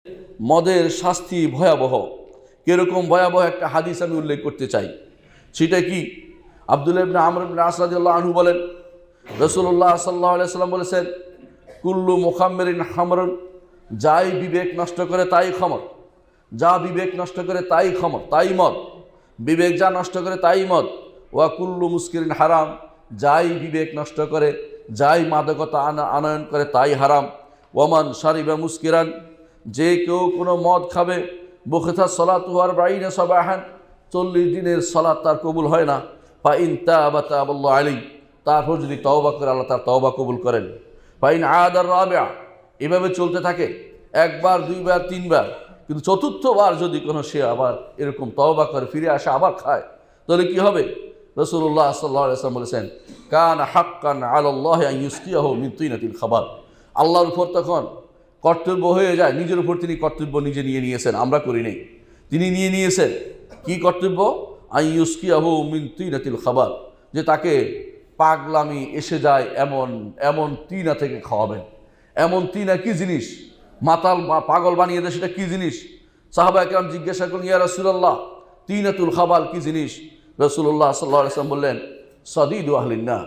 মদের শাস্তি ভয়াবহ। কিরকম ভয়াবহ একটা হাদিস আমি উল্লেখ করতে চাই। সেটা কি? আব্দুল্লাহ ইবনে আমর ইবনে আস রাদিয়াল্লাহু আনহু বলেন, রাসূলুল্লাহ সাল্লাল্লাহু আলাইহি ওয়াসাল্লাম বলেছেন, কুল্লু মুখাম্মিরিন খামরুন, যাই বিবেক নষ্ট করে তাই খামর, যা বিবেক নষ্ট করে তাই খামর, তাই মদ, বিবেক যা নষ্ট করে তাই মদ। ওয়া কুল্লু মুস্কিরিন হারাম, যাই বিবেক নষ্ট করে, যাই মাদকতা আনয়ন করে তাই হারাম। ওয়ামান শারিবা মুস্কিরান, যে কেউ কোনো মদ খাবে, বুখিতা সলাতুহু আরবাঈনা সাবাহান, 40 দিনের সলাত তার কবুল হয় না। ফাইন তাবা তাবাল্লাহু আলাইহি, তারপর যদি তওবা করে আল্লাহ তার তওবা কবুল করেন। ফাইন আদার রাবিআ, এভাবে চলতে থাকে একবার, দুইবার, তিনবার, কিন্তু চতুর্থবার যদি কোনো সে আবার এরকম তওবা করে ফিরে আসে আবার খায়, তাহলে কি হবে? রাসূলুল্লাহ সাল্লাল্লাহু আলাইহি ওয়াসাল্লাম বলেছেন, কানা হাক্কান আলাল্লাহি আন ইউসকিয়াহু মিন তিনাতিল খাবার। আল্লাহর উপর তখন কর্তব্য হয়ে যায়, নিজের উপর তিনি কর্তব্য নিজে নিয়ে নিয়েছেন, আমরা করি নাই, তিনি নিয়ে নিয়েছেন। কি কর্তব্য? আন ইউসকিয়াহু মিন তিনাতিল খাবার, যে তাকে পাগলামি এসে যায় এমন এমন তিনা থেকে খাওয়াবেন। এমন তিনা কি জিনিস? মাতাল বা পাগল বানিয়ে দেয়, সেটা কি জিনিস? সাহাবায়ে কেরাম জিজ্ঞাসা করলেন, ইয়া রাসূলুল্লাহ, তিনাতুল খাবাল কি জিনিস? রাসূলুল্লাহ সাল্লাল্লাহু আলাইহি ওয়াসাল্লাম বললেন, সাদিদু আহলিন নার,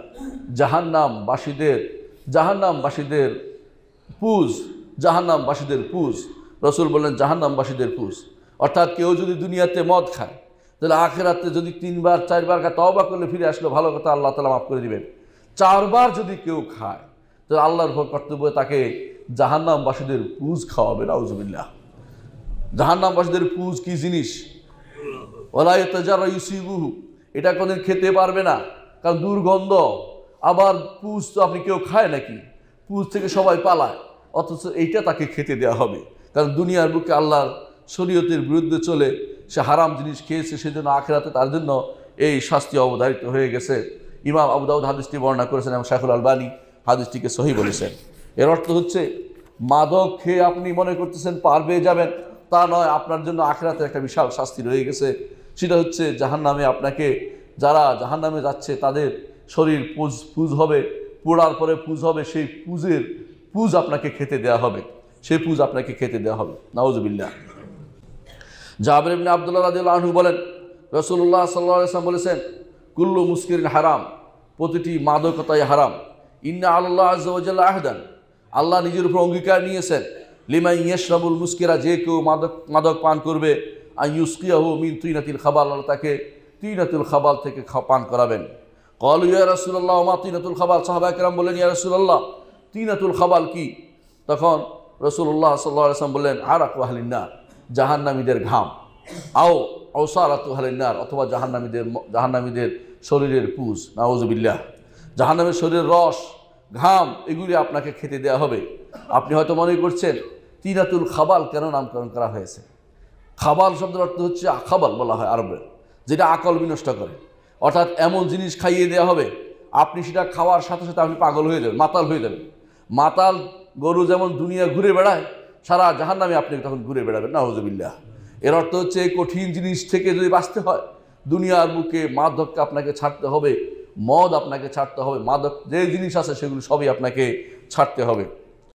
জাহান্নামবাসীদের পুজ, জাহান্নামবাসীদের পুজ। রাসূল বললেন জাহান্নামবাসীদের পুজ। অর্থাৎ কেউ যদি দুনিয়াতে মদ খায়, তাহলে আখিরাতে যদি 3বার 4বার তওবা করলে ফিরে আসলে ভালো কথা, আল্লাহ তাআলা মাফ করে দিবেন। 4বার যদি কেউ খায়, তাহলে আল্লাহর উপর কর্তব্য তাকে জাহান্নামবাসীদের পুজ খাওয়াবে। নাউজুবিল্লাহ। জাহান্নামবাসীদের পুজ কি জিনিস? ওয়ালা ইয়াতাজাররা ইউসিবুহু, এটা কোনদিন খেতে পারবে না, কারণ দুর্গন্ধ। আবার পুজ তো আপনি কেউ খায় নাকি? পুজ থেকে সবাই পালায়, অথচ এইটা তাকে খেতে দেওয়া হবে, কারণ দুনিয়ার বুকে আল্লাহর শরীয়তের বিরুদ্ধে চলে সে হারাম জিনিস খেয়েছে, সেজন্য আখিরাতে তার জন্য এই শাস্তি অবধারিত হয়ে গেছে। ইমাম আবু দাউদ হাদিসটি বর্ণনা করেছেন এবং শাইখুল আলবানী হাদিসটিকে সহিহ বলেছেন। এর অর্থ হচ্ছে, মাদক খেয়ে আপনি মনে করতেছেন পার পেয়ে যাবেন, তা নয়। আপনার জন্য আখিরাতে একটা বিশাল শাস্তি রয়ে গেছে। সেটা হচ্ছে জাহান্নামে আপনাকে, যারা জাহান্নামে যাচ্ছে তাদের শরীর পুজ হবে, পোড়ার পরে পুজ হবে, সেই পুজ আপনাকে খেতে দেওয়া হবে, সেই পুজ আপনাকে খেতে দেওয়া হবে। নাউজুবিল্লাহ। জাবের ইবনে আব্দুল্লাহ রাদিয়াল্লাহু আনহু বলেন, রাসূলুল্লাহ সাল্লাল্লাহু আলাইহি ওয়াসাল্লাম বলেছেন, কুল্লু মুস্কিরিন হারাম, প্রতিটি মাদকতাই হারাম। ইন্না আল্লাহ আযজা ওয়া জাল্লা আহদান, আল্লাহ নিজের উপর অঙ্গীকার নিয়েছেন, লিমান ইয়াশরাবুল মুস্কিরা, যে কেউ মাদক পান করবে, আন ইউসকিয়াহু মিন তিনাতিল খাবাল, আল্লাহ তাকে তিনাতুল খাবাল থেকে পান করাবেন। ক্বালু ইয়া রাসূলুল্লাহ মা তিনাতুল খাবাল, সাহাবায়ে কেরাম বললেন, ইয়া রাসূলুল্লাহ, তিনাতুল খাবাল কি? তখন রাসূলুল্লাহ সাল্লাল্লাহু আলাইহি ওয়াসাল্লাম বললেন, আরাকু আহলিন নার, জাহান্নামীদের ঘাম। আওসারাতু আহলিন নার, অথবা জাহান্নামীদের শরীরের পুজ। নাউজুবিল্লাহ। জাহান্নামের শরীরের রস, ঘাম, এগুলি আপনাকে খেতে দেওয়া হবে। আপনি হয়তো মনে করছেন তিনাতুল খাবাল কেন নামকরণ করা হয়েছে? খাবাল শব্দের অর্থ হচ্ছে খাবাল বলা হয় আরবের, যেটা আকল বিনষ্ট করে। অর্থাৎ এমন জিনিস খাইয়ে দেওয়া হবে, আপনি সেটা খাওয়ার সাথে সাথে আপনি পাগল হয়ে যাবেন, মাতাল হয়ে যাবেন। মাতাল গরু যেমন দুনিয়া ঘুরে বেড়ায়, সারা জাহান্নামে আপনি তখন ঘুরে বেড়াবেন। নাউজুবিল্লাহ। এর অর্থ হচ্ছে এই কঠিন জিনিস থেকে যদি বাঁচতে হয়, দুনিয়ার বুকে মাদককে আপনাকে ছাড়তে হবে, মদ আপনাকে ছাড়তে হবে, মাদক যে জিনিস আছে সেগুলো সবই আপনাকে ছাড়তে হবে।